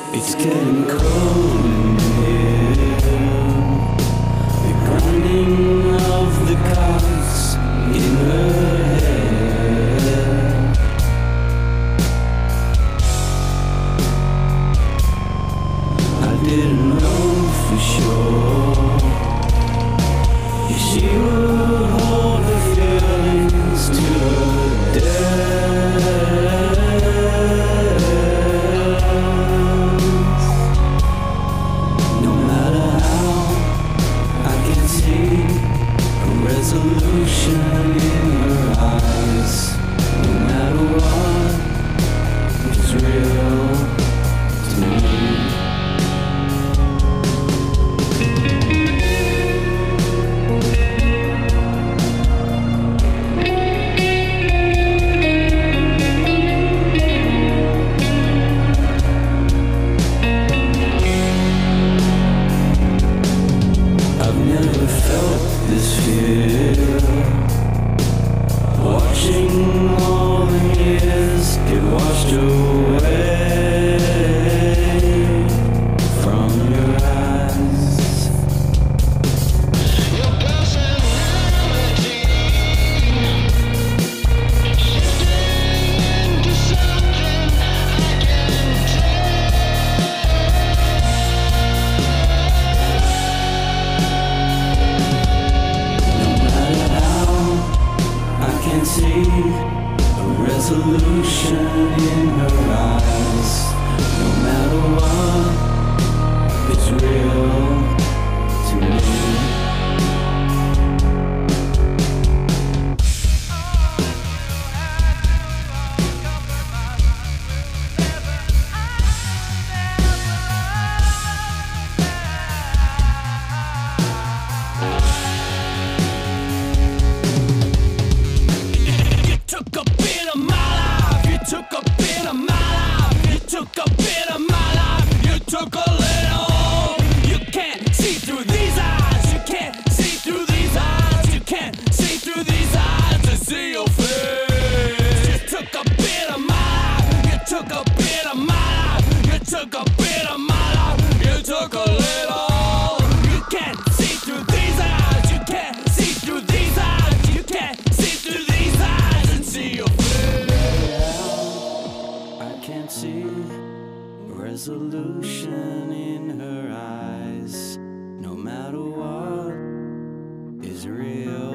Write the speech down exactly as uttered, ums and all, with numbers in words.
It's getting cold in here. The grinding of the cogs in her head. I didn't know for sure if she would hold her feelings to her death. Resolution in her eyes, no matter what is real to me. I've never felt this fear, watching all the years get washed away from your eyes. Your personality shifting into something I can tell. I can see a resolution in her eyes, no matter what is real to me. Took a bit of my life, you took a bit of my life, you took a bit of my life, you took a little. You can't see through these eyes, you can't see through these eyes, you can't see through these eyes to see your face. You took a bit of my life, you took a bit of my life, you took a bit of my life, you took a little. You can't see through these eyes, you can't see through these eyes, you can't see through these eyes and see your face. I can't see resolution in her eyes, no matter what is real.